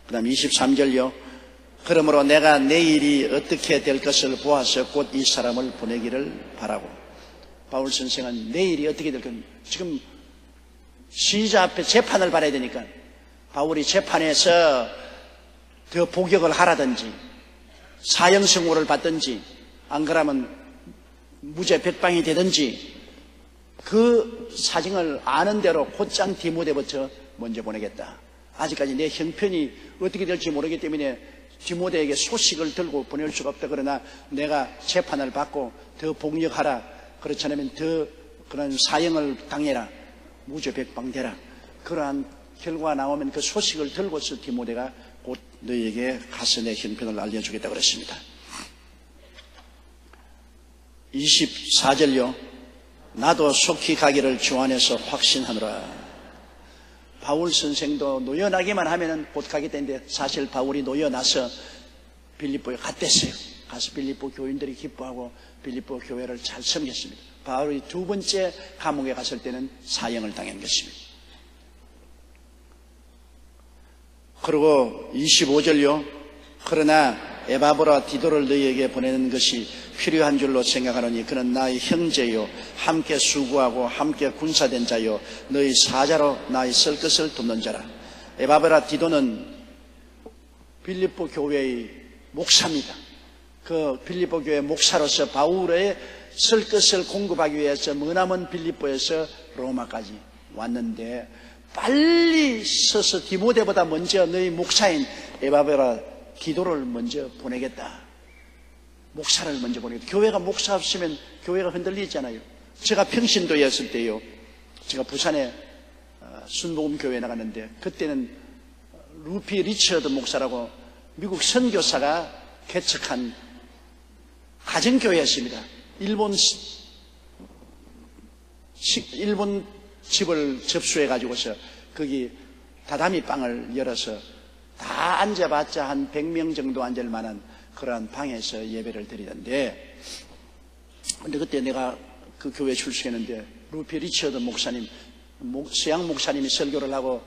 그 다음 23절요. 그러므로 내가 내일이 어떻게 될 것을 보아서 곧 이 사람을 보내기를 바라고. 바울 선생은 내일이 어떻게 될 건지, 지금 시자 앞에 재판을 받아야 되니까 바울이 재판에서 더 복역을 하라든지 사형 선고를 받든지 안 그러면 무죄 백방이 되든지 그 사정을 아는 대로 곧장 디모데부터 먼저 보내겠다. 아직까지 내 형편이 어떻게 될지 모르기 때문에 디모데에게 소식을 들고 보낼 수가 없다. 그러나 내가 재판을 받고 더 복역하라. 그렇지 않으면 더 그런 사형을 당해라. 무죄 백방되라. 그러한 결과가 나오면 그 소식을 들고서 디모데가 곧 너희에게 가서 내 형편을 알려주겠다 그랬습니다. 24절요. 나도 속히 가기를 주 안에서 확신하노라. 바울 선생도 노연하기만 하면은 곧 가겠다는데 사실 바울이 노연나서 빌립보에 갔댔어요. 가서 빌립보 교인들이 기뻐하고 빌립보 교회를 잘 섬겼습니다. 바울이 두 번째 감옥에 갔을 때는 사형을 당한 것입니다. 그리고 25절요. 그러나 에바브라 디도를 너희에게 보내는 것이 필요한 줄로 생각하노니 그는 나의 형제요 함께 수고하고 함께 군사된 자요 너희 사자로 나의 쓸 것을 돕는 자라. 에바브라 디도는 빌립보 교회의 목사입니다. 그 빌립보 교회 목사로서 바울의 쓸 것을 공급하기 위해서 머나먼 빌립보에서 로마까지 왔는데 빨리 서서 디모데보다 먼저 너희 목사인 에바브라 디도를 먼저 보내겠다. 목사를 먼저 보내겠다. 교회가 목사 없으면 교회가 흔들리잖아요. 제가 평신도에 있을 때요. 제가 부산에 순복음교회에 나갔는데 그때는 루피 리처드 목사라고 미국 선교사가 개척한 가정교회였습니다. 일본 집을 접수해 가지고서 거기 다다미 방을 열어서 다 앉아봤자 한 100명 정도 앉을 만한 그러한 방에서 예배를 드리던데, 근데 그때 내가 그 교회 출석했는데 루피 리처드 목사님, 서양 목사님이 설교를 하고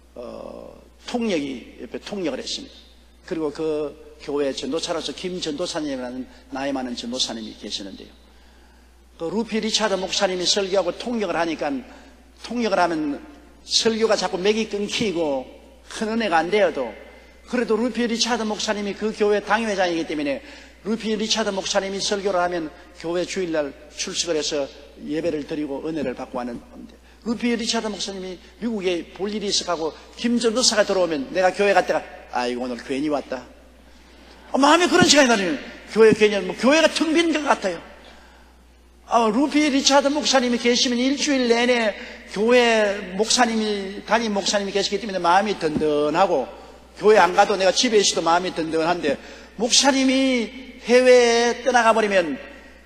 통역이 옆에 통역을 했습니다. 그리고 그 교회 전도사로서 김 전도사님이라는 나이 많은 전도사님이 계시는데요. 그 루피 리처드 목사님이 설교하고 통역을 하니까 통역을 하면 설교가 자꾸 맥이 끊기고 큰 은혜가 안 되어도 그래도 루피 리처드 목사님이 그 교회 당회장이기 때문에 루피 리처드 목사님이 설교를 하면 교회 주일날 출석을 해서 예배를 드리고 은혜를 받고 하는 건데, 루피 리처드 목사님이 미국에 볼 일이 있어가고 김 전도사가 들어오면 내가 교회 갔다가 아이고 오늘 괜히 왔다. 마음에 그런 시간이 나면 교회 괜히 뭐 교회가 텅 빈 것 같아요. 루피 리처드 목사님이 계시면 일주일 내내 교회 목사님이, 담임 목사님이 계시기 때문에 마음이 든든하고 교회 안 가도 내가 집에 있어도 마음이 든든한데 목사님이 해외에 떠나가 버리면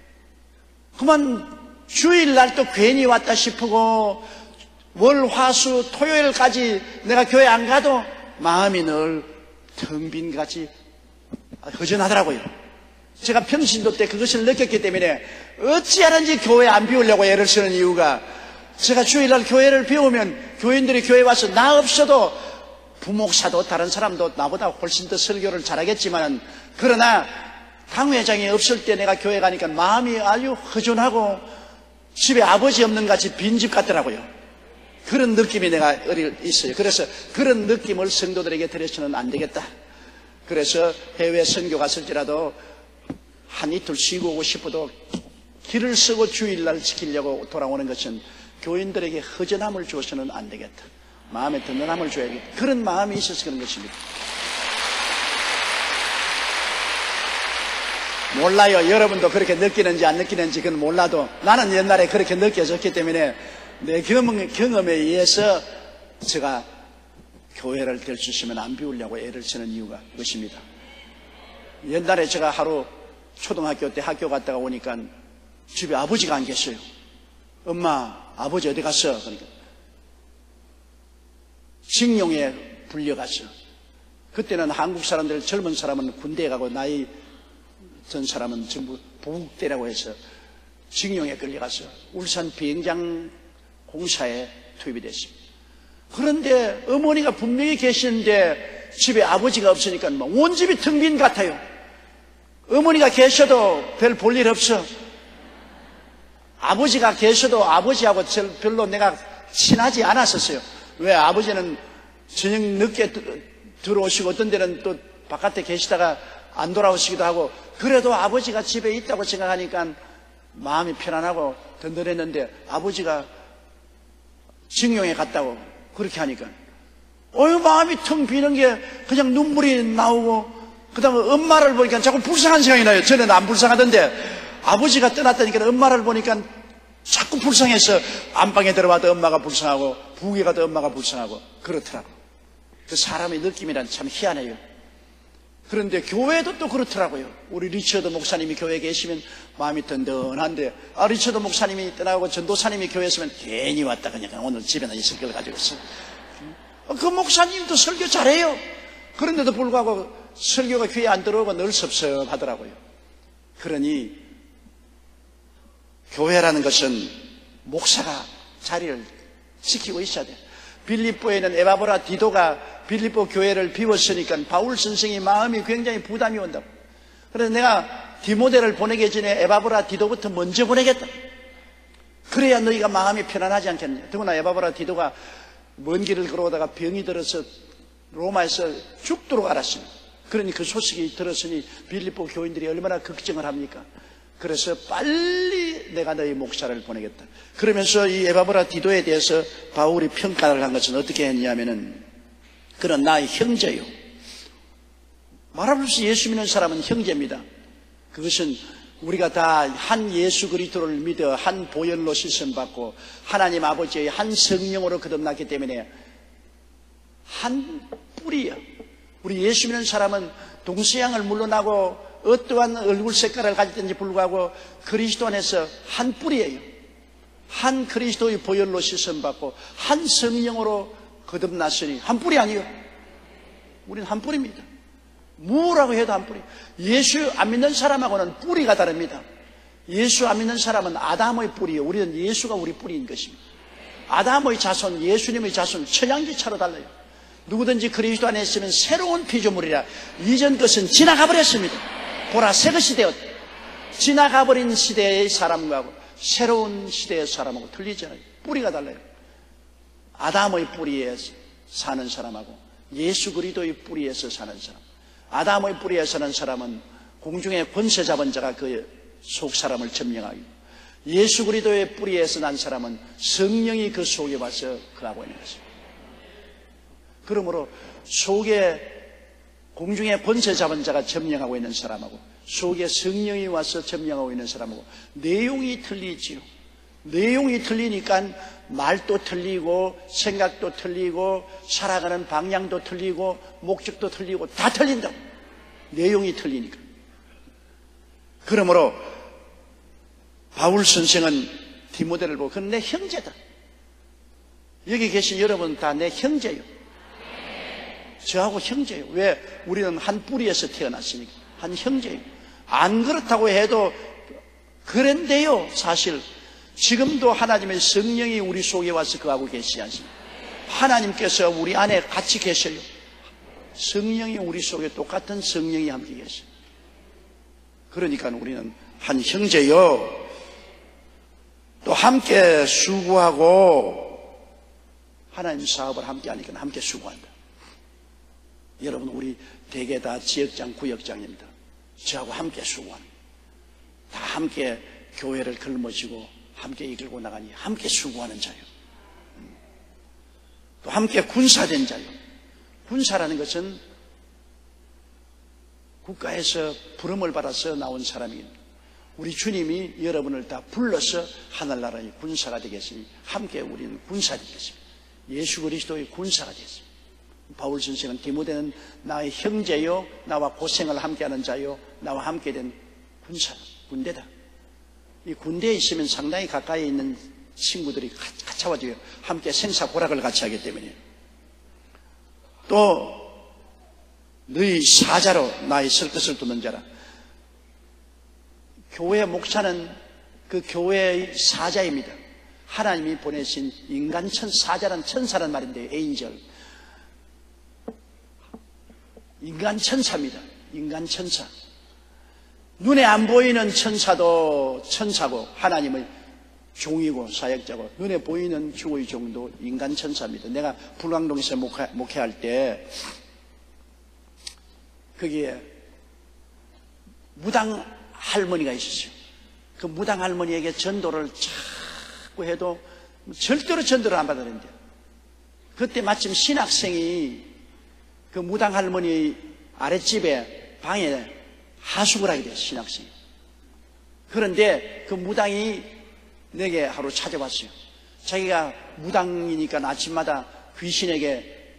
그만 주일날 또 괜히 왔다 싶고 월, 화, 수, 토요일까지 내가 교회 안 가도 마음이 늘 텅 빈 같이 허전하더라고요. 제가 평신도 때 그것을 느꼈기 때문에 어찌하든지 교회 안 비우려고 애를 쓰는 이유가, 제가 주일날 교회를 비우면 교인들이 교회 와서 나 없어도 부목사도 다른 사람도 나보다 훨씬 더 설교를 잘하겠지만, 그러나 당회장이 없을 때 내가 교회 가니까 마음이 아주 허전하고 집에 아버지 없는 같이 빈집 같더라고요. 그런 느낌이 내가 있어요. 그래서 그런 느낌을 성도들에게 드려서는 안 되겠다. 그래서 해외 선교 갔을지라도 한 이틀 쉬고 오고 싶어도 길을 쓰고 주일날 지키려고 돌아오는 것은 교인들에게 허전함을 주어서는 안 되겠다. 마음에 든든함을 줘야겠다. 그런 마음이 있어서 그런 것입니다. 몰라요. 여러분도 그렇게 느끼는지 안 느끼는지 그건 몰라도 나는 옛날에 그렇게 느껴졌기 때문에 내 경험에 의해서 제가 교회를 될 수 있으면 안 비우려고 애를 쓰는 이유가 그것입니다. 옛날에 제가 하루 초등학교 때 학교 갔다가 오니까 집에 아버지가 안 계셔요. 엄마, 아버지 어디 갔어? 그러니까 징용에 불려갔어. 그때는 한국 사람들, 젊은 사람은 군대에 가고 나이 든 사람은 전부 보국대라고 해서 징용에 끌려가서 울산 비행장 공사에 투입이 됐습니다. 그런데 어머니가 분명히 계시는데 집에 아버지가 없으니까 온 집이 텅 빈 같아요. 어머니가 계셔도 별 볼 일 없어. 아버지가 계셔도 아버지하고 별로 내가 친하지 않았었어요. 왜? 아버지는 저녁 늦게 들어오시고 어떤 데는 또 바깥에 계시다가 안 돌아오시기도 하고, 그래도 아버지가 집에 있다고 생각하니까 마음이 편안하고 든든했는데, 아버지가 징용에 갔다고 그렇게 하니까 마음이 텅 비는 게 그냥 눈물이 나오고, 그 다음에 엄마를 보니까 자꾸 불쌍한 생각이 나요. 전에는 안 불쌍하던데 아버지가 떠났다니까 엄마를 보니까 자꾸 불쌍해서 안방에 들어와도 엄마가 불쌍하고 부엌에 가도 엄마가 불쌍하고 그렇더라고. 그 사람의 느낌이란 참 희한해요. 그런데 교회도 또 그렇더라고요. 우리 리처드 목사님이 교회에 계시면 마음이 든든한데, 리처드 목사님이 떠나고 전도사님이 교회에 있으면 괜히 왔다 그냥 오늘 집에나 있을 걸 가지고 있어. 그 목사님도 설교 잘해요. 그런데도 불구하고 설교가 귀에 안 들어오고 늘 섭섭하더라고요. 그러니 교회라는 것은 목사가 자리를 지키고 있어야 돼요. 빌립보에는 에바브라 디도가 빌립보 교회를 비웠으니까 바울 선생이 마음이 굉장히 부담이 온다고. 그래서 내가 디모데를 보내기 전에 에바브라 디도부터 먼저 보내겠다. 그래야 너희가 마음이 편안하지 않겠냐. 더구나 에바브라 디도가 먼 길을 걸어오다가 병이 들어서 로마에서 죽도록 알았습니다. 그러니 그 소식이 들었으니 빌립보 교인들이 얼마나 걱정을 합니까? 그래서 빨리 내가 너희 목사를 보내겠다. 그러면서 이 에바브라 디도에 대해서 바울이 평가를 한 것은 어떻게 했냐면은, 그는 나의 형제요. 말할 수 없이 예수 믿는 사람은 형제입니다. 그것은 우리가 다 한 예수 그리스도를 믿어 한 보혈로 씻음받고 하나님 아버지의 한 성령으로 거듭났기 때문에 한 뿌리야. 우리 예수 믿는 사람은 동서양을 물러나고 어떠한 얼굴 색깔을 가졌든지 불구하고 그리스도 안에서 한 뿌리예요. 한 그리스도의 보혈로 씻음받고 한 성령으로 거듭났으니 한 뿌리 아니에요. 우리는 한 뿌리입니다. 뭐라고 해도 한 뿌리. 예수 안 믿는 사람하고는 뿌리가 다릅니다. 예수 안 믿는 사람은 아담의 뿌리예요. 우리는 예수가 우리 뿌리인 것입니다. 아담의 자손, 예수님의 자손, 천양지차로 달라요. 누구든지 그리스도 안에 있으면 새로운 피조물이라. 이전 것은 지나가 버렸습니다. 보라, 새 것이 되었다. 지나가 버린 시대의 사람하고 새로운 시대의 사람하고 틀리지 않아요. 뿌리가 달라요. 아담의 뿌리에서 사는 사람하고 예수 그리스도의 뿌리에서 사는 사람. 아담의 뿌리에 사는 사람은 공중의 권세 잡은 자가 그 속 사람을 점령하고, 예수 그리스도의 뿌리에서 난 사람은 성령이 그 속에 와서 거하고 있는 것입니다. 그러므로 속에 공중의 권세 잡은 자가 점령하고 있는 사람하고 속에 성령이 와서 점령하고 있는 사람하고 내용이 틀리지요. 내용이 틀리니까 말도 틀리고 생각도 틀리고 살아가는 방향도 틀리고 목적도 틀리고 다 틀린다고. 내용이 틀리니까. 그러므로 바울 선생은 디모데를 보고 그건 내 형제다. 여기 계신 여러분 다 내 형제예요. 저하고 형제예요. 왜? 우리는 한 뿌리에서 태어났으니까. 한 형제예요. 안 그렇다고 해도 그런데요, 사실 지금도 하나님의 성령이 우리 속에 와서 거하고 계시지 않습니까? 하나님께서 우리 안에 같이 계셔요. 성령이 우리 속에 똑같은 성령이 함께 계셔요. 그러니까 우리는 한 형제요. 또 함께 수고하고 하나님 사업을 함께 하니까 함께 수고한다. 여러분, 우리 대개 다 지역장, 구역장입니다. 저하고 함께 수고하는, 다 함께 교회를 걸머쥐고 함께 이끌고 나가니 함께 수고하는 자요. 또 함께 군사된 자요. 군사라는 것은 국가에서 부름을 받아서 나온 사람입니다. 우리 주님이 여러분을 다 불러서 하늘나라의 군사가 되겠으니 함께 우리는 군사 되겠습니다. 예수 그리스도의 군사가 되겠습니다. 바울 선생은 디모데는 나의 형제요, 나와 고생을 함께하는 자요, 나와 함께 된 군사, 군대다. 이 군대에 있으면 상당히 가까이 있는 친구들이 같이 와줘요. 함께 생사고락을 같이 하기 때문에. 또 너희 사자로 나의 설 것을 두는 자라. 교회 목사는 그 교회의 사자입니다. 하나님이 보내신 인간 사자란 천사란 말인데요. 에인절. 인간 천사입니다. 인간 천사. 눈에 안 보이는 천사도 천사고 하나님의 종이고 사역자고, 눈에 보이는 주의 종도 인간 천사입니다. 내가 불광동에서 목회할 때 거기에 무당 할머니가 있었어요. 그 무당 할머니에게 전도를 자꾸 해도 절대로 전도를 안 받았는데, 그때 마침 신학생이 그 무당 할머니 아랫집에 방에 하숙을 하게 됐어요. 신학생이. 그런데 그 무당이 내게 하루 찾아왔어요. 자기가 무당이니까 아침마다 귀신에게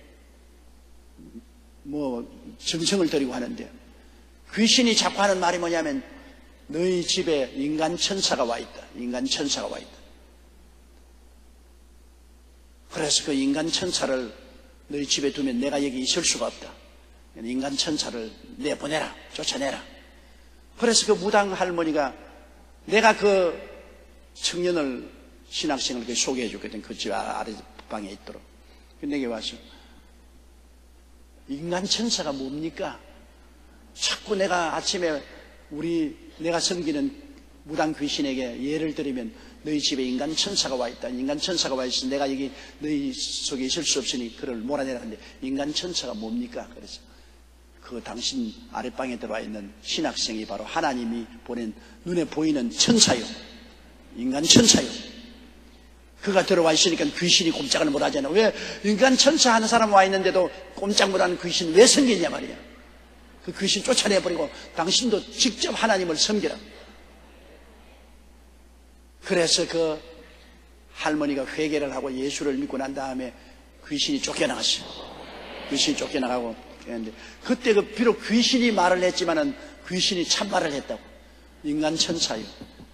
정성을 드리고 하는데, 귀신이 자꾸 하는 말이 뭐냐면 너희 집에 인간 천사가 와 있다. 인간 천사가 와 있다. 그래서 그 인간 천사를 너희 집에 두면 내가 여기 있을 수가 없다. 인간 천사를 내보내라. 쫓아내라. 그래서 그 무당 할머니가, 내가 그 청년을, 신학생을 소개해 줬거든. 그 집 아랫방에 있도록. 내게 와서 인간 천사가 뭡니까? 자꾸 내가 아침에 내가 섬기는 무당 귀신에게 예를 들면 너희 집에 인간 천사가 와 있다. 인간 천사가 와 있어. 내가 여기 너희 속에 있을 수 없으니 그를 몰아내라 하는데, 인간 천사가 뭡니까? 그래서 그 당신 아랫방에 들어와 있는 신학생이 바로 하나님이 보낸 눈에 보이는 천사요. 인간 천사요. 그가 들어와 있으니까 귀신이 꼼짝을 못 하잖아. 왜 인간 천사 하는 사람 와 있는데도 꼼짝 못 하는 귀신 왜 섬기냐 말이야. 그 귀신 쫓아내버리고 당신도 직접 하나님을 섬기라. 그래서 그 할머니가 회개를 하고 예수를 믿고 난 다음에 귀신이 쫓겨나갔어요. 귀신이 쫓겨나가고, 그때 비록 귀신이 말을 했지만은 귀신이 참말을 했다고. 인간 천사요.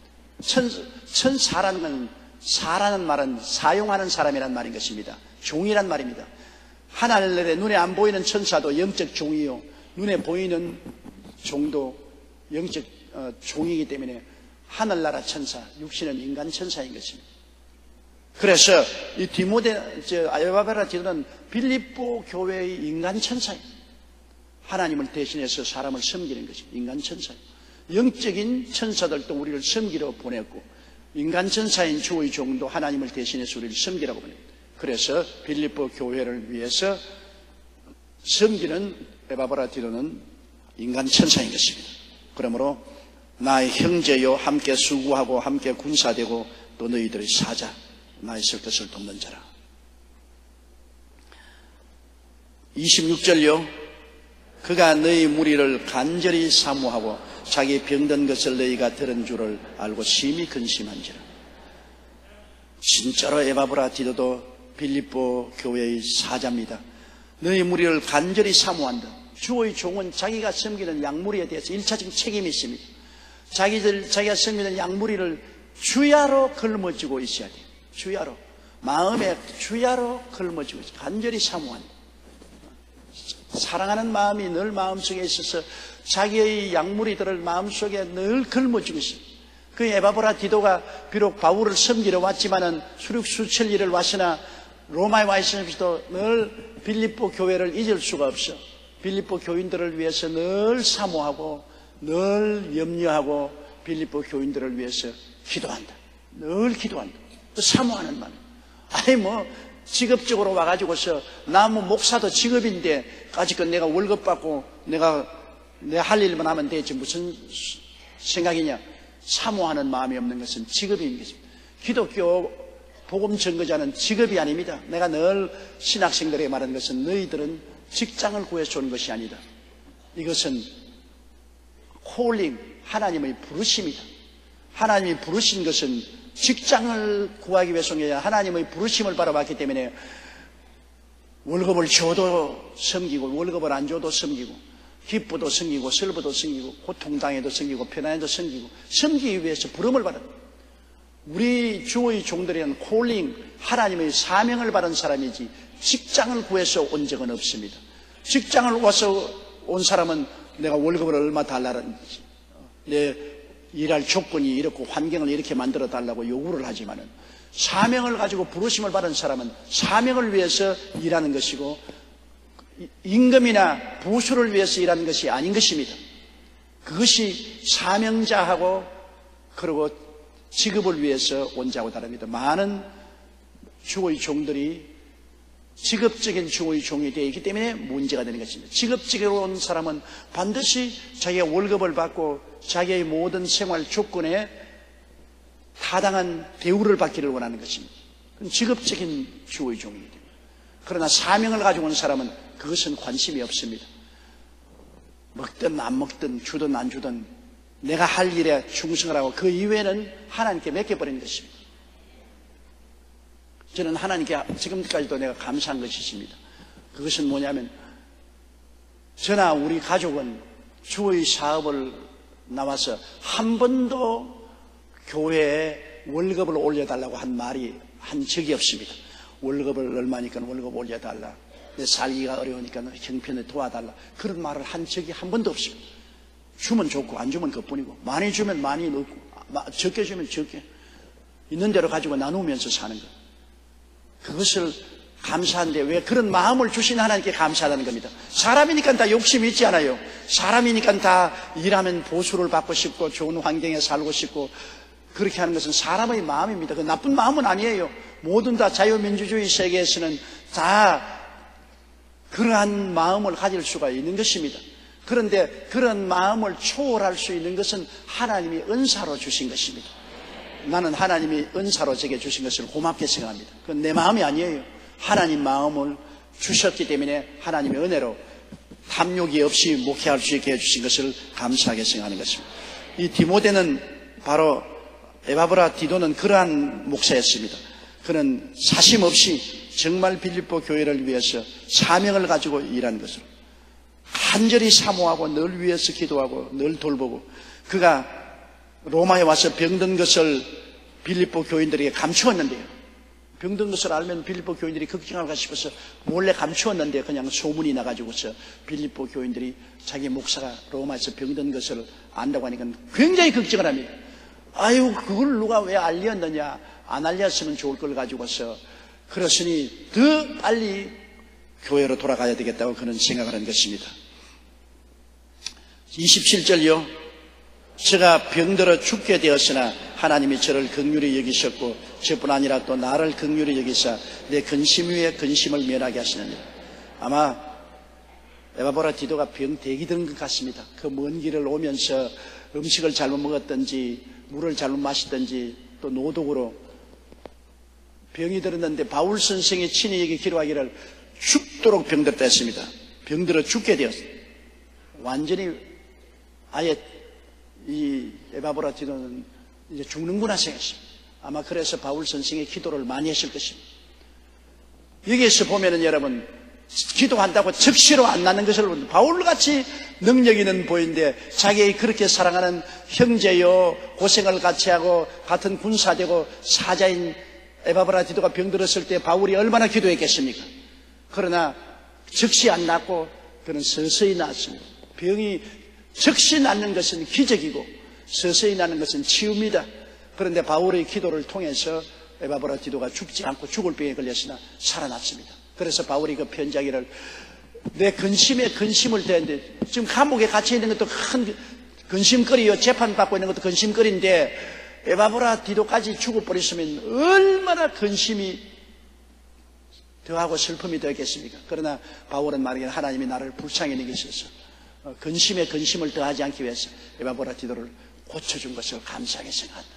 천사라는 건, 사라는 말은 사용하는 사람이란 말인 것입니다. 종이란 말입니다. 하늘에 눈에 안 보이는 천사도 영적 종이요, 눈에 보이는 종도 영적 종이기 때문에 하늘나라 천사, 육신은 인간 천사인 것입니다. 그래서 이 에바브라 디도는 빌립보 교회의 인간 천사예요. 하나님을 대신해서 사람을 섬기는 것입니다. 인간 천사예요. 영적인 천사들도 우리를 섬기러 보냈고, 인간 천사인 주의 종도 하나님을 대신해서 우리를 섬기라고 보냅니다. 그래서 빌립보 교회를 위해서 섬기는 에바브라 디도는 인간 천사인 것입니다. 그러므로 나의 형제요, 함께 수고하고 함께 군사되고 또 너희들의 사자, 나의 쓸 것을 돕는 자라. 26절요. 그가 너희 무리를 간절히 사모하고 자기 병든 것을 너희가 들은 줄을 알고 심히 근심한지라. 진짜로 에바브라 디도도 빌립보 교회의 사자입니다. 너희 무리를 간절히 사모한다. 주의 종은 자기가 섬기는 양무리에 대해서 1차적인 책임이 있습니다. 자기가 섬기는 양무리를 주야로 걸머쥐고 있어야 돼요. 주야로. 마음에 주야로 걸머쥐고 있어요. 간절히 사모한다. 사랑하는 마음이 늘 마음속에 있어서 자기의 양무리들을 마음속에 늘 걸머쥐고 있어요. 그 에바브라 디도가 비록 바울을 섬기러 왔지만은 수륙수철 일을 왔으나 로마에 와 있으면서도 늘 빌립보 교회를 잊을 수가 없어. 빌립보 교인들을 위해서 늘 사모하고 늘 염려하고 빌립보 교인들을 위해서 기도한다. 늘 기도한다. 또 사모하는 마음. 아니 직업적으로 와가지고서 나 목사도 직업인데 아직은 내가 월급 받고 내가 내 할 일만 하면 되지 무슨 생각이냐. 사모하는 마음이 없는 것은 직업인 것입니다. 기독교 복음 전거자는 직업이 아닙니다. 내가 늘 신학생들에게 말하는 것은 너희들은 직장을 구해서 오는 것이 아니다. 이것은 콜링, 하나님의 부르심이다. 하나님이 부르신 것은 직장을 구하기 위해서 온 게 아니라 하나님의 부르심을 바라봤기 때문에 월급을 줘도 섬기고 월급을 안 줘도 섬기고 기쁘도 섬기고 슬프도 섬기고 고통당해도 섬기고 편안해도 섬기고 섬기기 위해서 부름을 받았다. 우리 주의 종들에는 콜링, 하나님의 사명을 받은 사람이지 직장을 구해서 온 적은 없습니다. 직장을 와서 온 사람은 내가 월급을 얼마 달라는지 내 일할 조건이 이렇고 환경을 이렇게 만들어 달라고 요구를 하지만은 사명을 가지고 부르심을 받은 사람은 사명을 위해서 일하는 것이고 임금이나 부수를 위해서 일하는 것이 아닌 것입니다. 그것이 사명자하고 그리고 직업을 위해서 온 자고 다릅니다. 많은 주의 종들이 직업적인 주의 종이 되어 있기 때문에 문제가 되는 것입니다. 직업적으로 온 사람은 반드시 자기의 월급을 받고 자기의 모든 생활 조건에 타당한 대우를 받기를 원하는 것입니다. 그건 직업적인 주의 종이기 때문에. 그러나 사명을 가지고 온 사람은 그것은 관심이 없습니다. 먹든 안 먹든 주든 안 주든 내가 할 일에 충성을 하고 그 이외에는 하나님께 맡겨버리는 것입니다. 저는 하나님께 지금까지도 내가 감사한 것이 있습니다. 그것은 뭐냐면 저나 우리 가족은 주의 사업을 나와서 한 번도 교회에 월급을 올려달라고 한 적이 없습니다. 월급을 얼마니까 월급 올려달라. 내 살기가 어려우니까 형편을 도와달라. 그런 말을 한 적이 한 번도 없습니다. 주면 좋고 안 주면 그뿐이고 많이 주면 많이 넣고 적게 주면 적게 있는 대로 가지고 나누면서 사는 것. 그것을 감사한데 왜 그런 마음을 주신 하나님께 감사하다는 겁니다. 사람이니까 다 욕심이 있지 않아요. 사람이니까 다 일하면 보수를 받고 싶고 좋은 환경에 살고 싶고 그렇게 하는 것은 사람의 마음입니다. 그 나쁜 마음은 아니에요. 모든 다 자유민주주의 세계에서는 다 그러한 마음을 가질 수가 있는 것입니다. 그런데 그런 마음을 초월할 수 있는 것은 하나님이 은사로 주신 것입니다. 나는 하나님이 은사로 제게 주신 것을 고맙게 생각합니다. 그건 내 마음이 아니에요. 하나님 마음을 주셨기 때문에 하나님의 은혜로 탐욕이 없이 목회할 수 있게 해주신 것을 감사하게 생각하는 것입니다. 이 디모데는 바로 에바브라 디도는 그러한 목사였습니다. 그는 사심 없이 정말 빌립보 교회를 위해서 사명을 가지고 일하는 것으로 간절히 사모하고 늘 위해서 기도하고 늘 돌보고 그가 로마에 와서 병든 것을 빌립보 교인들에게 감추었는데요. 병든 것을 알면 빌립보 교인들이 걱정할까 싶어서 몰래 감추었는데 그냥 소문이 나가지고서 빌립보 교인들이 자기 목사가 로마에서 병든 것을 안다고 하니까 굉장히 걱정을 합니다. 아유 그걸 누가 왜 알렸느냐, 안 알렸으면 좋을 걸 가지고서 그렇으니 더 빨리 교회로 돌아가야 되겠다고 그런 생각을 한 것입니다. 27절요. 제가 병들어 죽게 되었으나 하나님이 저를 긍휼히 여기셨고 저뿐 아니라 또 나를 긍휼히 여기사 내 근심 위에 근심을 면하게 하시느니라. 아마 에바브라 디도가 병대기 든 것 같습니다. 그 먼 길을 오면서 음식을 잘못 먹었든지 물을 잘못 마시든지 또 노독으로 병이 들었는데 바울 선생이 친히 여기 기록하기를 죽도록 병들었다 했습니다. 병들어 죽게 되었어요. 완전히 아예 이 에바브라 디도는 이제 죽는구나 생각했습니다. 아마 그래서 바울 선생의 기도를 많이 했을 것입니다. 여기에서 보면은 여러분 기도한다고 즉시로 안 나는 것을 바울같이 능력 있는 보인데 자기 그렇게 사랑하는 형제요 고생을 같이 하고 같은 군사되고 사자인 에바브라 디도가 병들었을 때 바울이 얼마나 기도했겠습니까? 그러나 즉시 안 낫고 그는 서서히 낫습니다. 병이 즉시 낫는 것은 기적이고 서서히 낫는 것은 치유입니다. 그런데 바울의 기도를 통해서 에바브라 디도가 죽지 않고 죽을 병에 걸렸으나 살아났습니다. 그래서 바울이 그 편지하기를 내 근심에 근심을 대는데 지금 감옥에 갇혀 있는 것도 큰 근심거리요. 재판받고 있는 것도 근심거리인데 에바브라 디도까지 죽어버렸으면 얼마나 근심이 더하고 슬픔이 되었겠습니까? 그러나 바울은 말하기를 하나님이 나를 불쌍히 여기셔서 근심에 근심을 더하지 않기 위해서 에바브라 디도를 고쳐준 것을 감사하게 생각한다.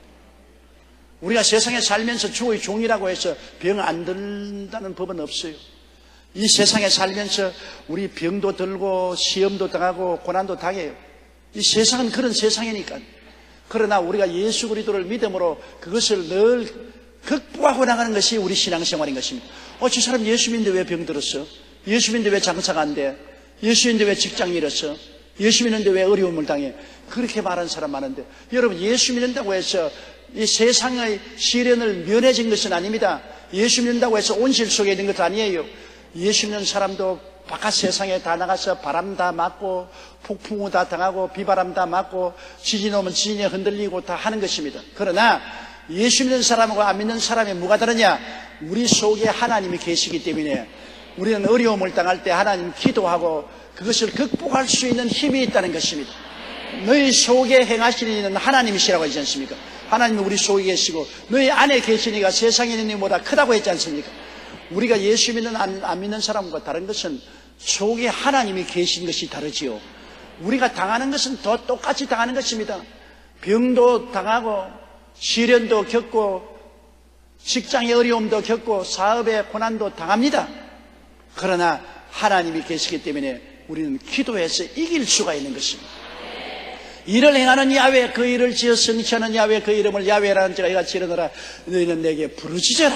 우리가 세상에 살면서 주의 종이라고 해서 병 안 든다는 법은 없어요. 이 세상에 살면서 우리 병도 들고 시험도 당하고 고난도 당해요. 이 세상은 그런 세상이니까. 그러나 우리가 예수 그리스도를 믿음으로 그것을 늘 극복하고 나가는 것이 우리 신앙생활인 것입니다. 저 사람 예수 믿는데 왜 병들었어? 예수 믿는데 왜 장사가 안 돼? 예수 믿는데 왜 직장 잃었어? 예수 믿는데 왜 어려움을 당해? 그렇게 말하는 사람 많은데 여러분 예수 믿는다고 해서 이 세상의 시련을 면해진 것은 아닙니다. 예수 믿는다고 해서 온실 속에 있는 것도 아니에요. 예수 믿는 사람도 바깥 세상에 다 나가서 바람 다 맞고 폭풍우 다 당하고 비바람 다 맞고 지진 오면 지진에 흔들리고 다 하는 것입니다. 그러나 예수 믿는 사람과 안 믿는 사람이 뭐가 다르냐? 우리 속에 하나님이 계시기 때문에 우리는 어려움을 당할 때 하나님 기도하고 그것을 극복할 수 있는 힘이 있다는 것입니다. 너희 속에 행하시는 이는 하나님이시라고 하지 않습니까? 하나님은 우리 속에 계시고 너희 안에 계시니까 세상에 있는 일보다 크다고 했지 않습니까? 우리가 예수 믿는 안 믿는 사람과 다른 것은 속에 하나님이 계신 것이 다르지요. 우리가 당하는 것은 더 똑같이 당하는 것입니다. 병도 당하고 시련도 겪고 직장의 어려움도 겪고 사업의 고난도 당합니다. 그러나 하나님이 계시기 때문에 우리는 기도해서 이길 수가 있는 것입니다. 일을 행하는 야훼, 그 일을 지어 성취하는 야훼, 그 이름을 야훼라는 자가 이같이 이르노라. 너희는 내게 부르짖어라.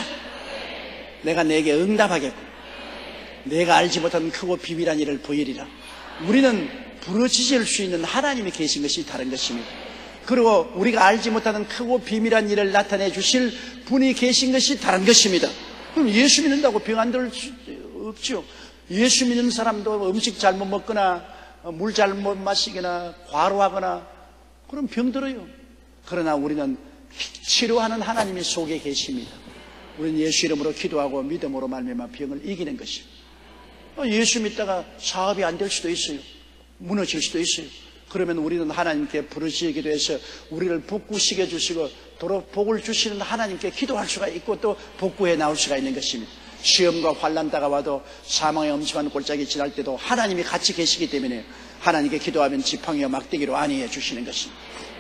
내가 내게 응답하겠고 내가 알지 못한 크고 비밀한 일을 보이리라. 우리는 부르짖을 수 있는 하나님이 계신 것이 다른 것입니다. 그리고 우리가 알지 못하는 크고 비밀한 일을 나타내 주실 분이 계신 것이 다른 것입니다. 그럼 예수 믿는다고 병 안 들 수 없죠. 예수 믿는 사람도 음식 잘못 먹거나 물 잘못 마시거나 과로하거나 그럼 병들어요. 그러나 우리는 치료하는 하나님이 속에 계십니다. 우리는 예수 이름으로 기도하고 믿음으로 말미암아 병을 이기는 것입니다. 예수 믿다가 사업이 안 될 수도 있어요. 무너질 수도 있어요. 그러면 우리는 하나님께 부르짖기도 해서 우리를 복구시켜 주시고 도로 복을 주시는 하나님께 기도할 수가 있고 또 복구해 나올 수가 있는 것입니다. 시험과 환난 다가와도 사망의 엄청난 골짜기 지날 때도 하나님이 같이 계시기 때문에 하나님께 기도하면 지팡이와 막대기로 안위해 주시는 것입니다.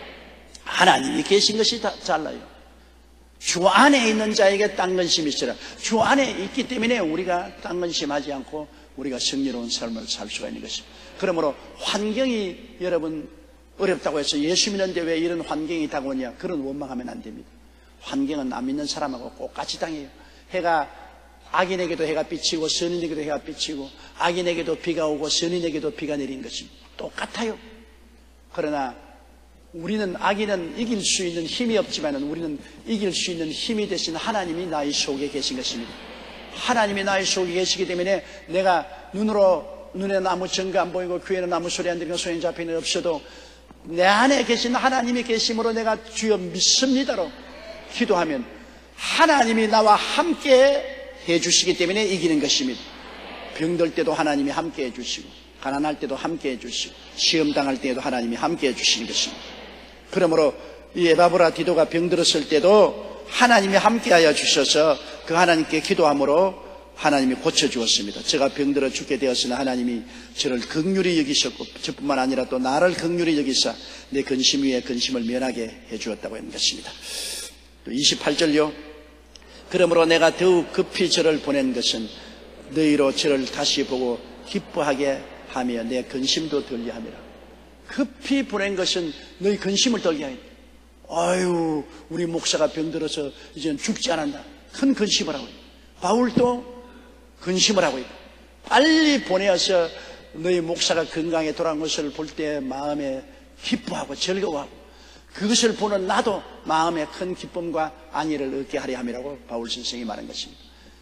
하나님이 계신 것이 달라요. 주 안에 있는 자에게 딴 근심이 있으라. 주 안에 있기 때문에 우리가 딴 근심하지 않고 우리가 승리로운 삶을 살 수가 있는 것입니다. 그러므로 환경이 여러분 어렵다고 해서 예수 믿는데 왜 이런 환경이 다가오냐, 그런 원망하면 안 됩니다. 환경은 안 믿는 사람하고 똑같이 당해요. 해가 악인에게도 해가 비치고 선인에게도 해가 비치고 악인에게도 비가 오고 선인에게도 비가 내린 것입니다. 똑같아요. 그러나 우리는 악인은 이길 수 있는 힘이 없지만 우리는 이길 수 있는 힘이 되신 하나님이 나의 속에 계신 것입니다. 하나님이 나의 속에 계시기 때문에 내가 눈에는 아무 증거 안 보이고 귀에는 아무 소리 안 들리고 손에 잡히는 일 없어도 내 안에 계신 하나님이 계심으로 내가 주여 믿습니다로 기도하면 하나님이 나와 함께 해주시기 때문에 이기는 것입니다. 병들 때도 하나님이 함께 해주시고 가난할 때도 함께 해주시고 시험 당할 때에도 하나님이 함께 해주시는 것입니다. 그러므로 이 에바브라 디도가 병들었을 때도 하나님이 함께하여 주셔서 그 하나님께 기도함으로 하나님이 고쳐주었습니다. 제가 병들어 죽게 되었으나 하나님이 저를 긍휼히 여기셨고 저뿐만 아니라 또 나를 긍휼히 여기사 내 근심 위에 근심을 면하게 해주었다고 하는 것입니다. 또 28절요. 그러므로 내가 더욱 급히 저를 보낸 것은 너희로 저를 다시 보고 기뻐하게 하며 내 근심도 덜게 함이라. 급히 보낸 것은 너희 근심을 덜게 하겠다. 아유, 우리 목사가 병들어서 이제는 죽지 않았나. 큰 근심을 하고 있다. 바울도 근심을 하고 있다. 빨리 보내어서 너희 목사가 건강에 돌아온 것을 볼 때 마음에 기뻐하고 즐거워하고 그것을 보는 나도 마음에 큰 기쁨과 안위를 얻게 하려 함이라고 바울 선생이 말한 것입니다.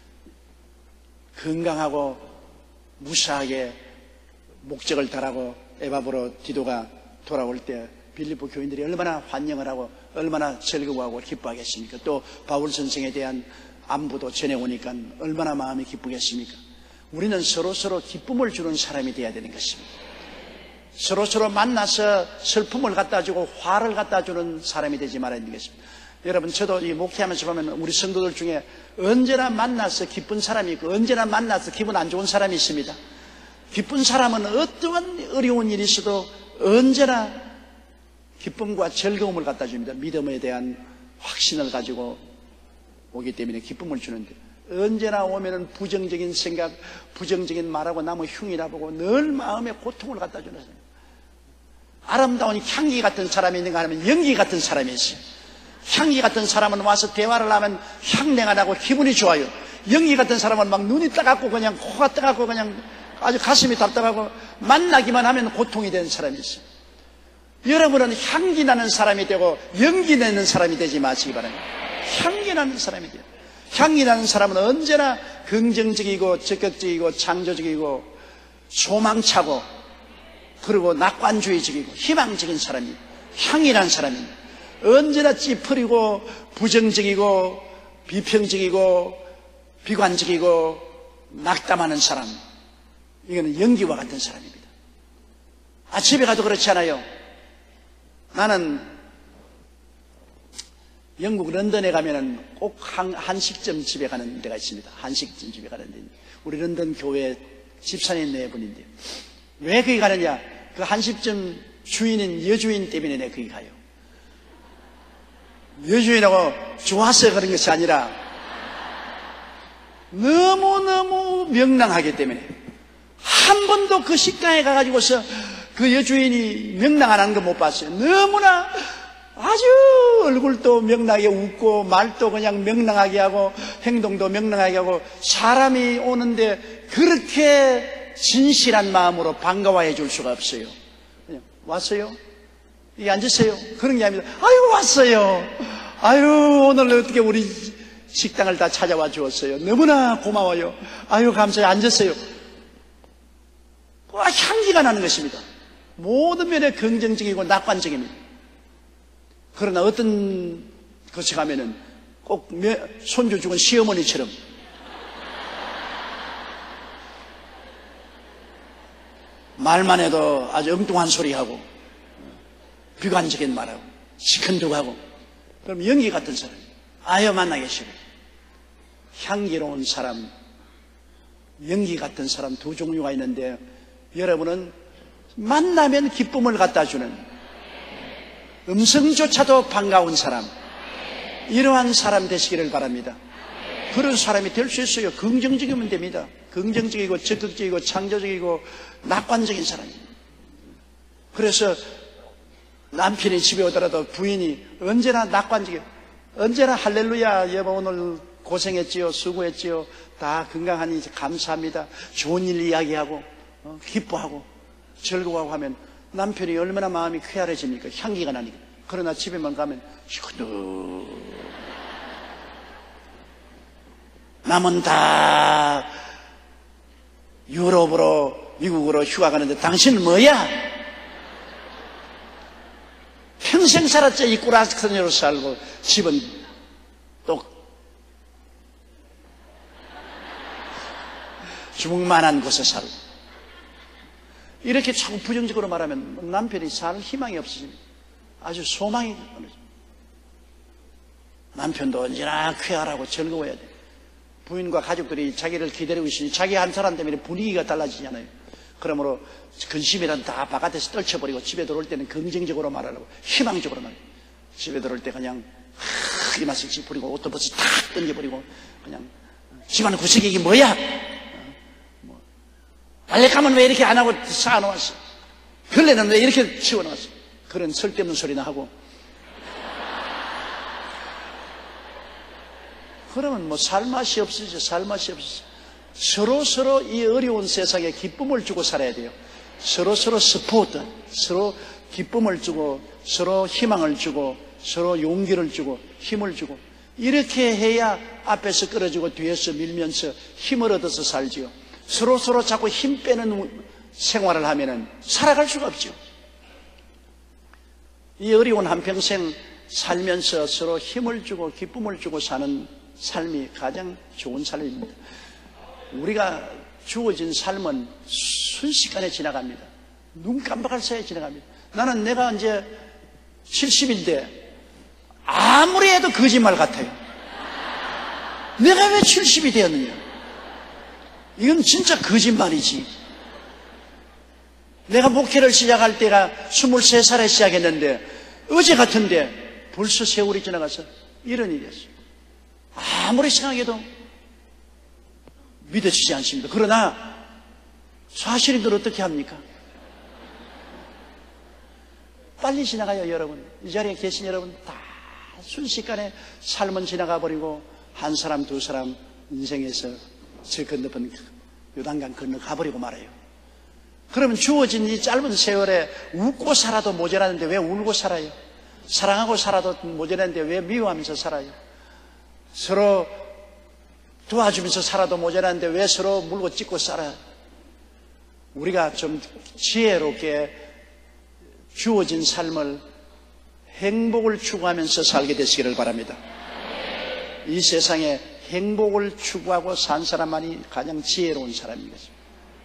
건강하고 무사하게 목적을 달하고 에바브라 디도가 돌아올 때 빌립보 교인들이 얼마나 환영을 하고 얼마나 즐거워하고 기뻐하겠습니까? 또 바울 선생에 대한 안부도 전해오니까 얼마나 마음이 기쁘겠습니까? 우리는 서로서로 기쁨을 주는 사람이 되어야 되는 것입니다. 서로서로 만나서 슬픔을 갖다 주고 화를 갖다 주는 사람이 되지 말아야 되겠습니다. 여러분, 저도 이 목회하면서 보면 우리 성도들 중에 언제나 만나서 기쁜 사람이 있고 언제나 만나서 기분 안 좋은 사람이 있습니다. 기쁜 사람은 어떠한 어려운 일이 있어도 언제나 기쁨과 즐거움을 갖다 줍니다. 믿음에 대한 확신을 가지고 오기 때문에 기쁨을 주는데 언제나 오면은 부정적인 생각, 부정적인 말하고 남의 흉이라 보고 늘 마음에 고통을 갖다 주는 사람. 아름다운 향기 같은 사람이 있는가 하면 연기 같은 사람이 있어요. 향기 같은 사람은 와서 대화를 하면 향내가 나고 기분이 좋아요. 연기 같은 사람은 막 눈이 따갑고 그냥 코가 따갑고 그냥 아주 가슴이 답답하고 만나기만 하면 고통이 되는 사람이 있어요. 여러분은 향기 나는 사람이 되고 연기 내는 사람이 되지 마시기 바랍니다. 향기 나는 사람이 돼요. 향기 나는 사람은 언제나 긍정적이고 적극적이고 창조적이고 소망차고 그리고 낙관주의적이고 희망적인 사람이에요. 향이 나는 사람입니다. 언제나 찌푸리고 부정적이고 비평적이고 비관적이고 낙담하는 사람, 이거는 연기와 같은 사람입니다. 집에 가도 그렇지 않아요? 나는 영국 런던에 가면은 꼭 한식점 집에 가는 데가 있습니다. 한식점 집에 가는 데. 우리 런던 교회 집사님 네 분인데, 왜 거기 가느냐? 그 한식점 주인인 여주인 때문에 내가 거기 가요. 여주인하고 좋아서 그런 것이 아니라 너무너무 명랑하기 때문에, 한 번도 그 식당에 가가지고서 그 여주인이 명랑 안 하는 거 못 봤어요. 너무나 아주 얼굴도 명랑하게 웃고, 말도 그냥 명랑하게 하고, 행동도 명랑하게 하고, 사람이 오는데 그렇게 진실한 마음으로 반가워해 줄 수가 없어요. 그냥 왔어요? 여기 앉으세요. 그런 게 아닙니다. 아유, 왔어요. 아유, 오늘 어떻게 우리 식당을 다 찾아와 주었어요. 너무나 고마워요. 아유, 감사해요. 앉으세요. 향기가 나는 것입니다. 모든 면에 긍정적이고 낙관적입니다. 그러나 어떤 곳에 가면은 꼭 손주 죽은 시어머니처럼 말만 해도 아주 엉뚱한 소리하고, 비관적인 말하고, 시큰둥하고, 그럼 연기 같은 사람, 아여 만나기 싫어. 향기로운 사람, 연기 같은 사람 두 종류가 있는데, 여러분은 만나면 기쁨을 갖다 주는, 음성조차도 반가운 사람, 이러한 사람 되시기를 바랍니다. 그런 사람이 될 수 있어요. 긍정적이면 됩니다. 긍정적이고 적극적이고 창조적이고 낙관적인 사람입니다. 그래서 남편이 집에 오더라도 부인이 언제나 낙관적이에요. 언제나 할렐루야, 여보 오늘 고생했지요, 수고했지요, 다 건강하니 감사합니다, 좋은 일 이야기하고 기뻐하고 즐거워하고 하면 남편이 얼마나 마음이 쾌활해집니까? 향기가 나니까. 그러나 집에만 가면 시끄러. 남은 다 유럽으로, 미국으로 휴가 가는데 당신은 뭐야? 평생 살았죠. 이 꾸락서니로 살고, 집은 또 주먹만한 곳에 살고. 이렇게 자꾸 부정적으로 말하면 남편이 살 희망이 없어집니다. 아주 소망이 없어집니다. 남편도 언제나 쾌활하고 즐거워야 돼. 부인과 가족들이 자기를 기다리고 있으니 자기 한 사람 때문에 분위기가 달라지잖아요. 그러므로 근심이란 다 바깥에서 떨쳐버리고 집에 들어올 때는 긍정적으로 말하라고, 희망적으로 말하고, 집에 들어올 때 그냥 이 맛을 찌푸리고 옷도 벗어 탁 던져버리고, 그냥 집안 구석이 이게 뭐야? 빨래감은 왜 이렇게 안 하고 쌓아놓았어? 걸레는 왜 이렇게 치워놨어? 그런 쓸데없는 소리나 하고. 그러면 뭐 살맛이 없으죠. 살맛이 없으죠. 서로 이 어려운 세상에 기쁨을 주고 살아야 돼요. 서로 스포트, 서로 기쁨을 주고, 서로 희망을 주고, 서로 용기를 주고, 힘을 주고, 이렇게 해야 앞에서 끌어주고 뒤에서 밀면서 힘을 얻어서 살지요. 서로 자꾸 힘 빼는 생활을 하면은 살아갈 수가 없죠. 이 어려운 한평생 살면서 서로 힘을 주고 기쁨을 주고 사는 삶이 가장 좋은 삶입니다. 우리가 주어진 삶은 순식간에 지나갑니다. 눈 깜박할 사이에 지나갑니다. 나는 내가 이제 70인데 아무리 해도 거짓말 같아요. 내가 왜 70이 되었느냐? 이건 진짜 거짓말이지. 내가 목회를 시작할 때가 23살에 시작했는데 어제 같은데 벌써 세월이 지나가서 이런 일이었어요. 아무리 생각해도 믿어지지 않습니다. 그러나 사실인들 어떻게 합니까? 빨리 지나가요. 여러분, 이 자리에 계신 여러분 다 순식간에 삶은 지나가 버리고 한 사람 두 사람 인생에서 저 건너편 요단강 건너가 버리고 말아요. 그러면 주어진 이 짧은 세월에 웃고 살아도 모자라는데 왜 울고 살아요? 사랑하고 살아도 모자라는데 왜 미워하면서 살아요? 서로 도와주면서 살아도 모자라는데 왜 서로 물고 찢고 살아요? 우리가 좀 지혜롭게 주어진 삶을 행복을 추구하면서 살게 되시기를 바랍니다. 이 세상에 행복을 추구하고 산 사람만이 가장 지혜로운 사람인 것입니다.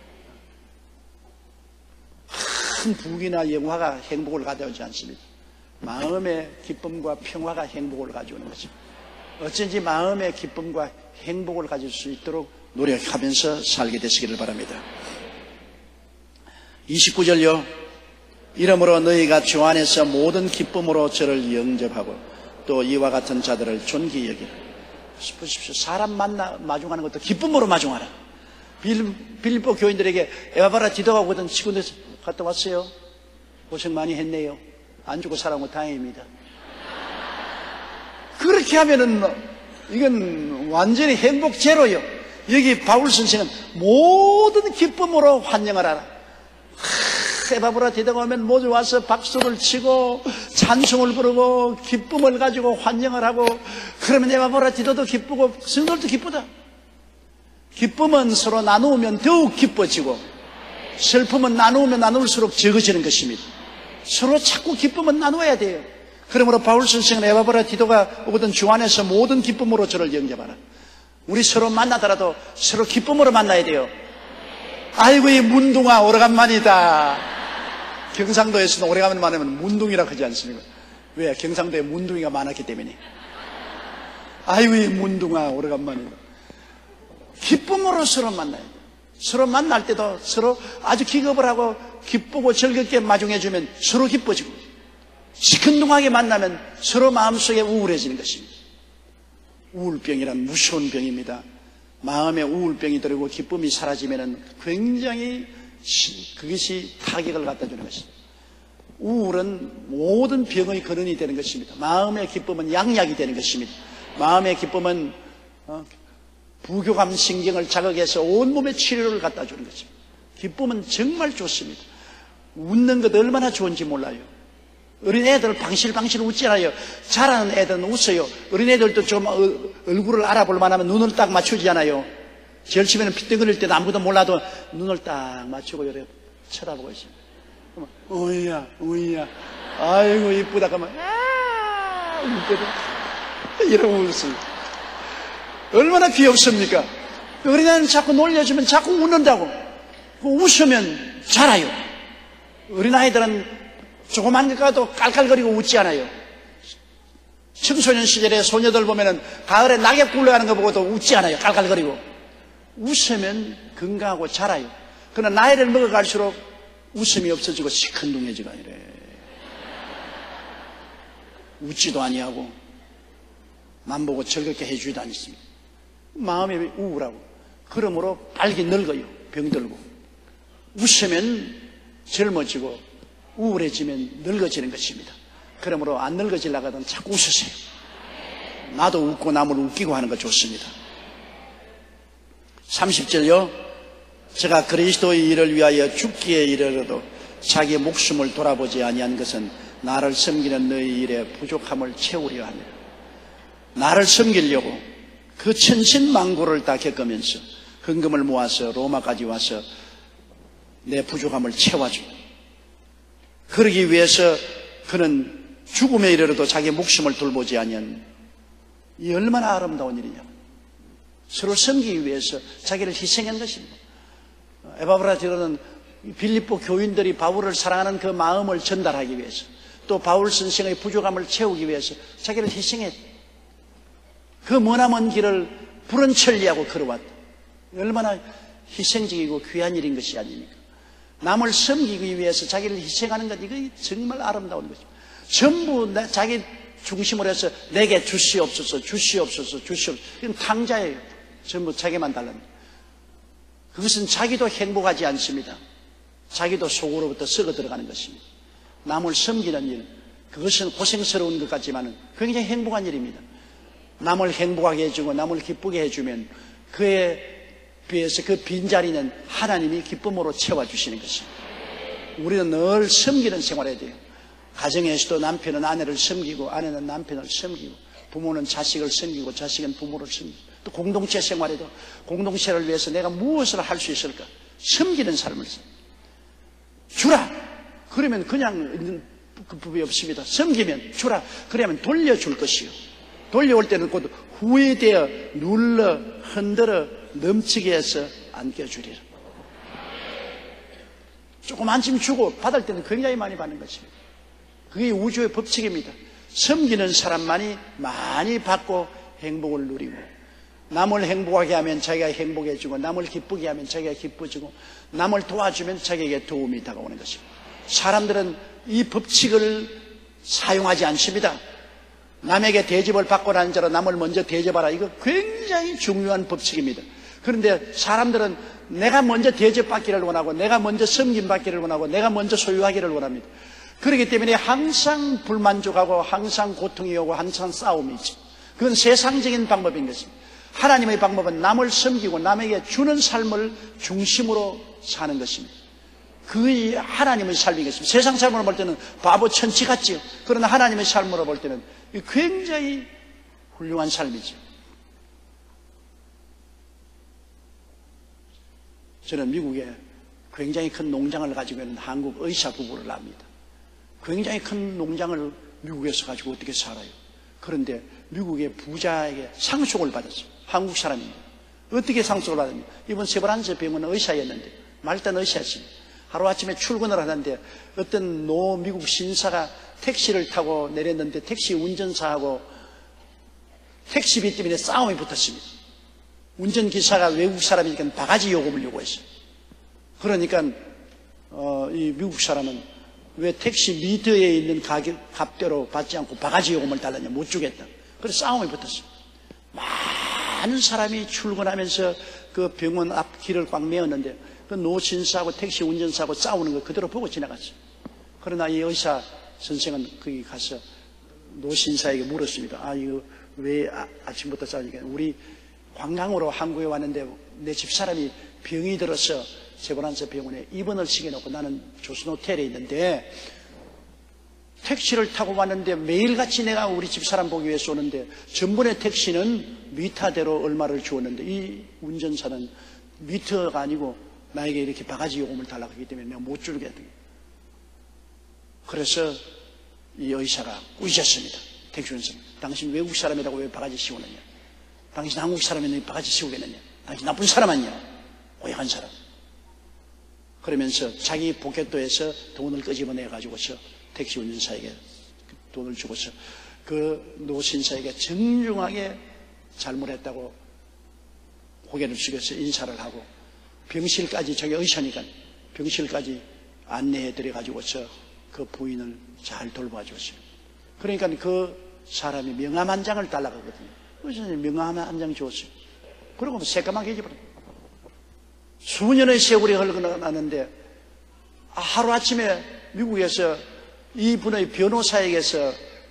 큰 부귀나 영화가 행복을 가져오지 않습니다. 마음의 기쁨과 평화가 행복을 가져오는 것입니다. 어쩐지 마음의 기쁨과 행복을 가질 수 있도록 노력하면서 살게 되시기를 바랍니다. 29절요. 이러므로 너희가 주 안에서 모든 기쁨으로 저를 영접하고 또 이와 같은 자들을 존귀히 여기라. 보십시오. 사람 마중하는 것도 기쁨으로 마중하라. 빌립보 교인들에게 에바브라 디도가 오거든 치고 갔다 왔어요. 고생 많이 했네요. 안 죽고 살아온 거 다행입니다. 그렇게 하면은 이건 완전히 행복 제로요. 여기 바울 선생은 모든 기쁨으로 환영을 하라. 에바브라 디도가 오면 모두 와서 박수를 치고 찬송을 부르고 기쁨을 가지고 환영을 하고, 그러면 에바브라 디도도 기쁘고 성도들도 기쁘다. 기쁨은 서로 나누면 더욱 기뻐지고 슬픔은 나누면 나눌수록 적어지는 것입니다. 서로 자꾸 기쁨은 나누어야 돼요. 그러므로 바울 선생은 에바브라 디도가 오거든 주 안에서 모든 기쁨으로 저를 영접하라. 우리 서로 만나더라도 서로 기쁨으로 만나야 돼요. 아이고 이 문둥아 오래간만이다. 경상도에서는 오래간만에 만나면 문둥이라고 하지 않습니까? 왜? 경상도에 문둥이가 많았기 때문에. 아이고 이 문둥아 오래간만이다. 기쁨으로 서로 만나야 돼요. 서로 만날 때도 서로 아주 기겁을 하고 기쁘고 즐겁게 마중해주면 서로 기뻐지고, 시큰둥하게 만나면 서로 마음속에 우울해지는 것입니다. 우울병이란 무서운 병입니다. 마음에 우울병이 들고 기쁨이 사라지면 굉장히 그것이 타격을 갖다 주는 것입니다. 우울은 모든 병의 근원이 되는 것입니다. 마음의 기쁨은 양약이 되는 것입니다. 마음의 기쁨은 부교감 신경을 자극해서 온몸에 치료를 갖다 주는 것입니다. 기쁨은 정말 좋습니다. 웃는 것 얼마나 좋은지 몰라요. 어린애들 방실방실 웃잖아요. 잘하는 애들은 웃어요. 어린애들도 좀 얼굴을 알아볼 만하면 눈을 딱 맞추잖아요. 제일 처음에는 핏덩거릴 때도 아무도 몰라도 눈을 딱 맞추고 이렇게 쳐다보고 있어요. 그러면 우이야 아이고 이쁘다 그러면 이쁘다 이러고 웃어요. 얼마나 귀엽습니까? 어린애는 자꾸 놀려주면 자꾸 웃는다고. 웃으면 자라요. 어린아이들은 조그만 것 가도 깔깔거리고 웃지 않아요. 청소년 시절에 소녀들 보면은 가을에 낙엽 굴러가는 거 보고도 웃지 않아요. 깔깔거리고. 웃으면 건강하고 자라요. 그러나 나이를 먹어갈수록 웃음이 없어지고 시큰둥해지고 이래. 웃지도 아니하고 남 보고 즐겁게 해주지도 않습니다. 마음이 우울하고, 그러므로 빨리 늙어요. 병들고. 웃으면 젊어지고 우울해지면 늙어지는 것입니다. 그러므로 안 늙어지려고 하던 자꾸 웃으세요. 나도 웃고 남을 웃기고 하는 거 좋습니다. 30절요. 제가 그리스도의 일을 위하여 죽기에 이르러도 자기 목숨을 돌아보지 아니한 것은 나를 섬기는 너희 일에 부족함을 채우려 하며, 나를 섬기려고 그 천신만고를 다 겪으면서 헌금을 모아서 로마까지 와서 내 부족함을 채워주고, 그러기 위해서 그는 죽음에 이르러도 자기 목숨을 돌보지 아니한, 이 얼마나 아름다운 일이냐. 서로 섬기기 위해서 자기를 희생한 것입니다. 에바브라 디도는 빌립보 교인들이 바울을 사랑하는 그 마음을 전달하기 위해서, 또 바울 선생의 부족함을 채우기 위해서 자기를 희생했다. 그 머나먼 길을 푸른 천리하고 걸어왔다. 얼마나 희생적이고 귀한 일인 것이 아닙니까? 남을 섬기기 위해서 자기를 희생하는 것, 이거 정말 아름다운 것입니다. 전부 자기 중심으로 해서 내게 주시옵소서, 주시옵소서, 주시옵소서. 이건 탕자예요. 전부 자기만 달랍니다. 그것은 자기도 행복하지 않습니다. 자기도 속으로부터 썩어 들어가는 것입니다. 남을 섬기는 일, 그것은 고생스러운 것 같지만 굉장히 행복한 일입니다. 남을 행복하게 해주고 남을 기쁘게 해주면 그에 비해서 그 빈자리는 하나님이 기쁨으로 채워주시는 것입니다. 우리는 늘 섬기는 생활을 해야 돼요. 가정에서도 남편은 아내를 섬기고 아내는 남편을 섬기고 부모는 자식을 섬기고 자식은 부모를 섬기고, 또 공동체 생활에도 공동체를 위해서 내가 무엇을 할 수 있을까? 섬기는 삶을 주라. 그러면 그냥 있는 그 법이 없습니다. 섬기면 주라. 그러면 돌려줄 것이요. 돌려올 때는 곧 후회되어 눌러 흔들어 넘치게 해서 안겨주리라. 조그만쯤 주고 받을 때는 굉장히 많이 받는 것입니다. 그게 우주의 법칙입니다. 섬기는 사람만이 많이 받고 행복을 누리고, 남을 행복하게 하면 자기가 행복해지고, 남을 기쁘게 하면 자기가 기뻐지고, 남을 도와주면 자기에게 도움이 다가오는 것입니다. 사람들은 이 법칙을 사용하지 않습니다. 남에게 대접을 받고 나는 자로 남을 먼저 대접하라. 이거 굉장히 중요한 법칙입니다. 그런데 사람들은 내가 먼저 대접받기를 원하고, 내가 먼저 섬김받기를 원하고, 내가 먼저 소유하기를 원합니다. 그렇기 때문에 항상 불만족하고, 항상 고통이 오고, 항상 싸움이 있죠. 그건 세상적인 방법인 것입니다. 하나님의 방법은 남을 섬기고 남에게 주는 삶을 중심으로 사는 것입니다. 그게 하나님의 삶이겠습니다. 세상 삶으로 볼 때는 바보 천치 같지요. 그러나 하나님의 삶으로 볼 때는 굉장히 훌륭한 삶이죠. 저는 미국에 굉장히 큰 농장을 가지고 있는 한국 의사 부부를 압니다. 굉장히 큰 농장을 미국에서 가지고 어떻게 살아요. 그런데 미국의 부자에게 상속을 받았어요. 한국 사람입니다. 어떻게 상속을 받았냐. 이번 세브란스 병원은 의사였는데, 말단 의사였습니다. 하루아침에 출근을 하는데 어떤 미국 신사가 택시를 타고 내렸는데 택시 운전사하고 택시비 때문에 싸움이 붙었습니다. 운전기사가 외국 사람이니까 바가지 요금을 요구했어요. 그러니까 이 미국 사람은 왜 택시 미터에 있는 값대로 받지 않고 바가지 요금을 달라냐, 못 주겠다. 그래서 싸움이 붙었어요. 많은 사람이 출근하면서 그 병원 앞 길을 꽉 메웠는데 그 노신사하고 택시 운전사하고 싸우는 거 그대로 보고 지나갔어요. 그러나 이 의사 선생은 거기 가서 노신사에게 물었습니다. 이거 왜 아침부터 싸우니까, 우리 관광으로 한국에 왔는데 내 집사람이 병이 들어서 세브란스 병원에 입원을 시켜놓고 나는 조선 호텔에 있는데 택시를 타고 왔는데 매일같이 내가 우리 집사람 보기 위해서 오는데 전번에 택시는 미터대로 얼마를 주었는데 이 운전사는 미터가 아니고 나에게 이렇게 바가지 요금을 달라고 하기 때문에 내가 못 주겠다. 그래서 이 의사가 꾸짖었습니다. 택시 운전사, 당신 외국 사람이라고 왜 바가지 씌우느냐, 당신 한국 사람이라고 바가지 씌우겠느냐, 당신 나쁜 사람 아니냐, 고약한 사람. 그러면서 자기 포켓도에서 돈을 끄집어내가지고서 택시 운전사에게 돈을 주고서 그 노신사에게 정중하게 잘못했다고 고개를 숙여서 인사를 하고, 병실까지, 저기 의사니까 병실까지 안내해 드려가지고서 그 부인을 잘 돌봐 줬어요. 그러니까 그 사람이 명함 한 장을 달라고 하거든요. 그래서 명함 한 장 줬어요. 그리고 새까맣게 잊어버려요. 수년의 세월이 흘러나는데 하루아침에 미국에서 이분의 변호사에게서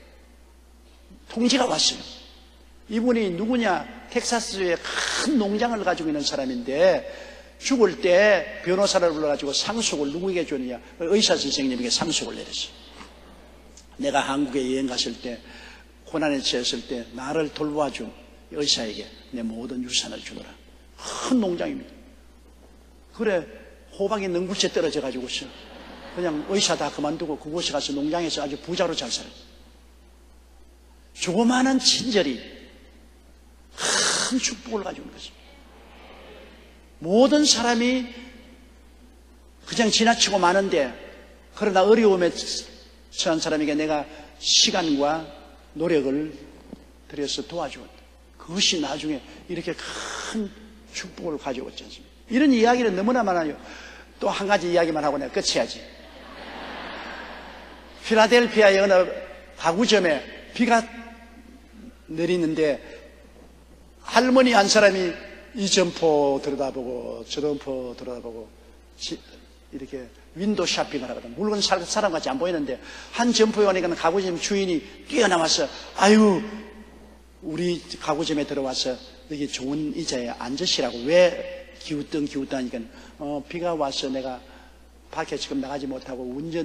통지가 왔어요. 이분이 누구냐, 텍사스주에 큰 농장을 가지고 있는 사람인데 죽을 때 변호사를 불러가지고 상속을 누구에게 줬느냐, 의사 선생님에게 상속을 내렸어요. 내가 한국에 여행 갔을 때 고난에 처했을 때 나를 돌봐준 의사에게 내 모든 유산을 주노라. 큰 농장입니다. 그래 호박이 능굴째 떨어져 가지고서 그냥 의사 다 그만두고 그곳에 가서 농장에서 아주 부자로 잘 살아요. 조그마한 친절이 큰 축복을 가지고 있는 것입니다. 모든 사람이 그냥 지나치고 마는데, 그러나 어려움에 처한 사람에게 내가 시간과 노력을 들여서 도와주었다. 그것이 나중에 이렇게 큰 축복을 가져왔지 않습니까? 이런 이야기는 너무나 많아요. 또 한 가지 이야기만 하고 내가 끝해야지. 필라델피아의 어느 가구점에 비가 내리는데 할머니 한 사람이 이 점포 들여다보고 저 점포 들여다보고 이렇게 윈도우 쇼핑을 하거든. 물건 살 사람같이 안 보이는데 한 점포에 오니까 가구점 주인이 뛰어나와서, 아유, 우리 가구점에 들어와서 여기 좋은 의자에 앉으시라고. 왜 기웃덩 하니까 비가 와서 내가 밖에 지금 나가지 못하고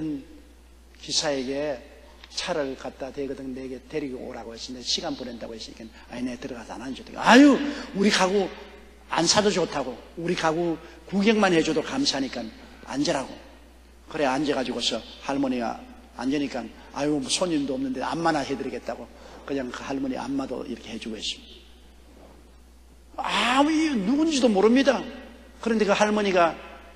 운전기사에게 차를 갖다 대거든 내게 데리고 오라고 해서 내 시간 보낸다고 했으니까, 아니 내가 들어가서 안 앉아도, 아유, 우리 가구 안 사도 좋다고, 우리 가구 구경만 해줘도 감사하니까 앉으라고. 그래 앉아가지고서 할머니가 앉으니까, 아유, 손님도 없는데 안마나 해드리겠다고 그냥 그 할머니 안마도 이렇게 해주고 있습니다. 누군지도 모릅니다. 그런데 그 할머니가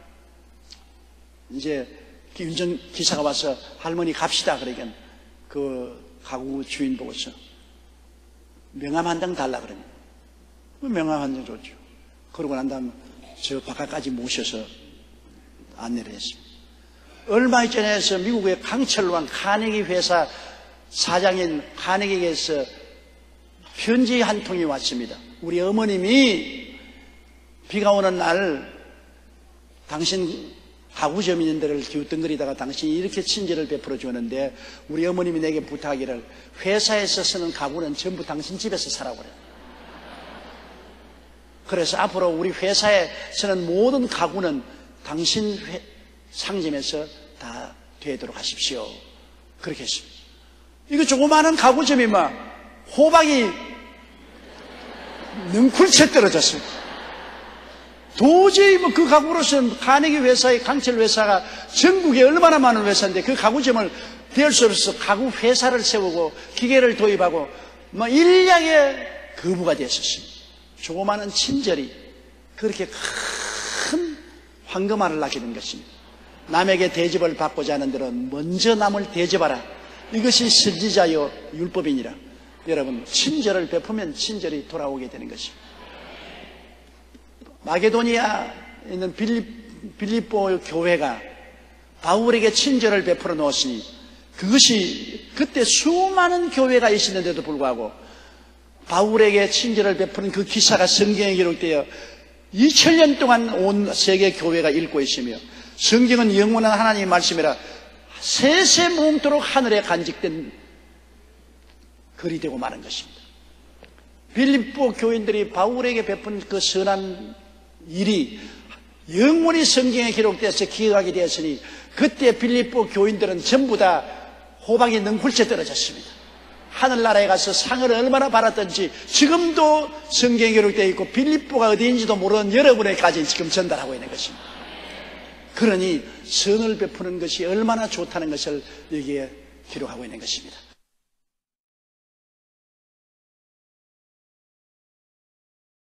이제 운전기사가 와서 할머니 갑시다. 그러니까 그 가구 주인 보고서 명함 한 장 달라 그럽니다. 명함 한 장 줬죠. 그러고 난 다음에 저 바깥까지 모셔서 안내를 했습니다. 얼마 전에서 미국의 강철왕 카네기 회사 사장인 카네기에서 편지 한 통이 왔습니다. 우리 어머님이 비가 오는 날 당신 가구점 있는 데를 기웃덩거리다가 당신이 이렇게 친절을 베풀어 주었는데 우리 어머님이 내게 부탁하기를 회사에서 쓰는 가구는 전부 당신 집에서 사라고 그래요. 그래서 앞으로 우리 회사에 쓰는 모든 가구는 당신 상점에서 다 되도록 하십시오. 그렇게 했습니다. 이거 조그마한 가구점이 막 호박이 능쿨채 떨어졌습니다. 도저히 그 가구로서는 카네기 회사의 강철 회사가 전국에 얼마나 많은 회사인데 그 가구점을 댈 수 없어서 가구 회사를 세우고 기계를 도입하고 일량의 거부가 되었습니다. 조그마한 친절이 그렇게 큰 황금알을 낳게 된 것입니다. 남에게 대접을 받고자 하는 들은 먼저 남을 대접하라. 이것이 선지자요 율법이니라. 여러분, 친절을 베푸면 친절이 돌아오게 되는 것입니다. 마게도니아에 있는 빌립보 교회가 바울에게 친절을 베풀어 놓았으니 그것이 그때 수많은 교회가 있었는데도 불구하고 바울에게 친절을 베푸는 그 기사가 성경에 기록되어 2000년 동안 온 세계 교회가 읽고 있으며 성경은 영원한 하나님의 말씀이라 세세무궁토록 하늘에 간직된 글이 되고 마는 것입니다. 빌립보 교인들이 바울에게 베푼 그 선한 일이 영원히 성경에 기록되어서 기억하게 되었으니 그때 빌립보 교인들은 전부 다 호박이 능굴채 떨어졌습니다. 하늘나라에 가서 상을 얼마나 받았던지 지금도 성경에 기록되어 있고 빌립보가 어디인지도 모르는 여러분에게까지 지금 전달하고 있는 것입니다. 그러니 선을 베푸는 것이 얼마나 좋다는 것을 여기에 기록하고 있는 것입니다.